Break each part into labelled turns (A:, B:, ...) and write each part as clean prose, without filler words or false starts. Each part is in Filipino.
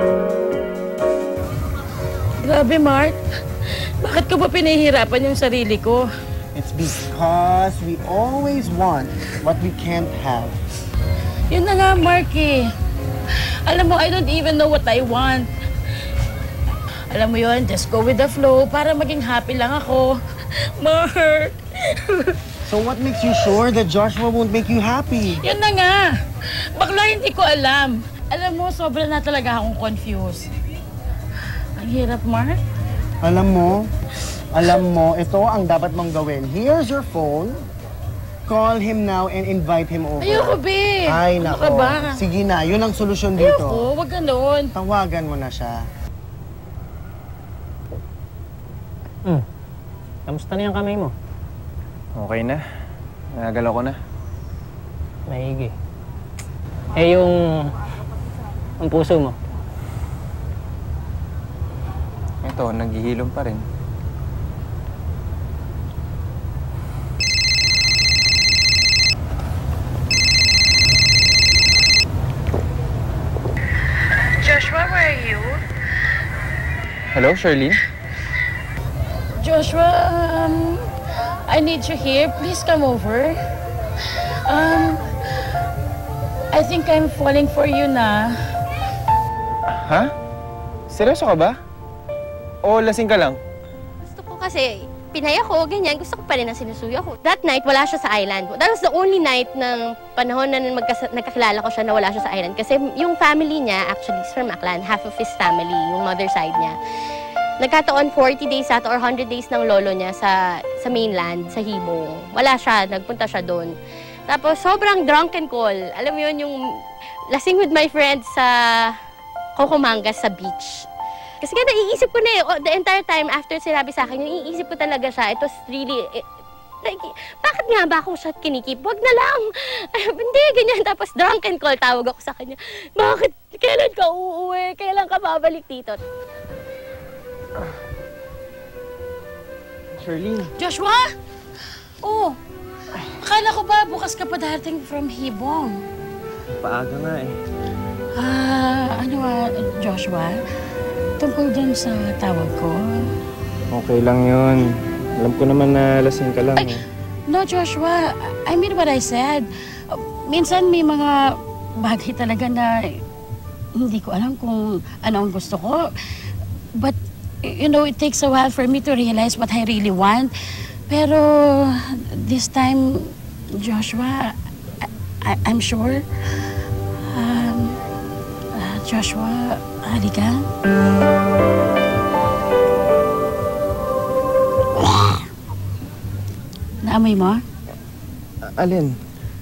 A: Grabe, Mark. Bakit ko ba pinahihirapan yung sarili ko?
B: It's because we always want what we can't have.
A: Yun na nga, Mark eh. Alam mo, I don't even know what I want. Alam mo yun, just go with the flow para maging happy lang ako. Mark!
B: So what makes you sure that Joshua won't make you happy?
A: Yun na nga. Bakla hindi ko alam. Alam mo, sobra na talaga akong confused. Ang hirap, Mark.
B: Alam mo, ito ang dapat mong gawin. Here's your phone. Call him now and invite him over.
A: Ayoko, be.
B: Ay,
A: Ano
B: nako.
A: ka ba?
B: Sige na, yun ang solusyon dito.
A: Ayoko, wag ganun.
B: Tawagan mo na siya.
C: Kamusta na yung kamay mo?
D: Okay na. Nagalaw ko na.
C: Maigi. Eh, yung puso mo?
D: Ito, naghihilom pa rin.
A: Joshua, where are you?
D: Hello, Charlene?
A: Joshua, I need you here. Please come over. I think I'm falling for you na.
D: Ha? Seryoso ka ba? O lasing ka lang?
E: Gusto ko kasi, pinaya ko, ganyan. Gusto ko pa rin na sinusuyo ko. That night, wala siya sa island. That was the only night ng panahon na nagkakilala ko siya na wala siya sa island. Kasi yung family niya, actually, is from Aklan. Half of his family, yung mother side niya. Nagkataon 40 days ata or 100 days ng lolo niya sa mainland, sa Hibong. Wala siya, nagpunta siya doon. Tapos sobrang drunken call. Alam mo yun, yung lasing with my friends sa Cocomangas sa beach. Kasi nga naiisip ko na the entire time after sinabi sa akin, yung iisip ko talaga siya. It was really, like, bakit nga ba ako siya kinikip? Wag na lang. Hindi, ganyan. Tapos drunken call, tawag ako sa kanya. Bakit? Kailan ka uuwi? Kailan ka babalik dito?
D: Charlene?
A: Joshua? Oh, akala ko ba bukas ka pa darating from Hibong?
D: Paaga nga eh.
A: Joshua? Tungkol dyan sa tawag ko?
D: Okay lang yun. Alam ko naman na lasing ka lang.
A: Ay, no, Joshua. I mean what I said. Minsan may mga bagay talaga na hindi ko alam kung ano ang gusto ko. But, you know, it takes a while for me to realize what I really want. Pero this time, Joshua, I'm sure. Joshua, halika. Naamoy mo?
D: Alin?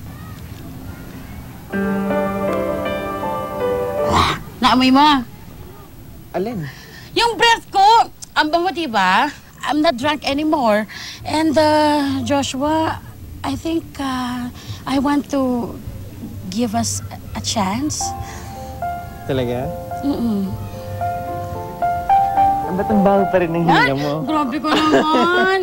A: Naamoy mo?
D: Alin?
A: Yung breath ko! Ang bango, diba? I'm not drunk anymore. And, Joshua, I think, I want to give us a chance.
D: Talaga?
C: Ba't ang baho pa rin ng hininga mo?
A: Grabe ko naman!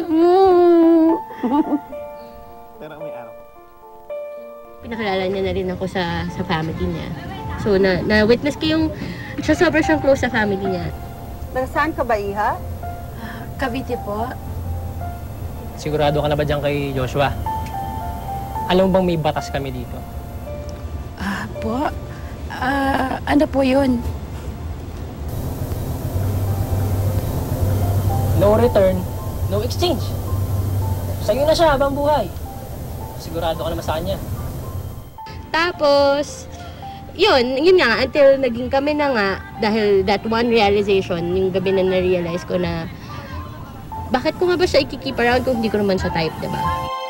D: Pero may araw.
E: Pinakilala niya na rin ako sa family niya. So, na-witness ko yung siya sobrang siyang close sa family niya.
F: Saan ka ba, Iha?
A: Cavite po.
C: Sigurado ka na ba dyan kay Joshua? Alam mo bang may batas kami dito?
A: Ano po yun?
C: No return, no exchange. Sa'yo na siya habang buhay. Sigurado ka naman sa kanya.
E: Tapos, yun nga, until naging kami na nga, dahil that one realization, yung gabi na na-realize ko na, bakit ko nga ba siya i-keep around kung hindi ko naman siya type, diba?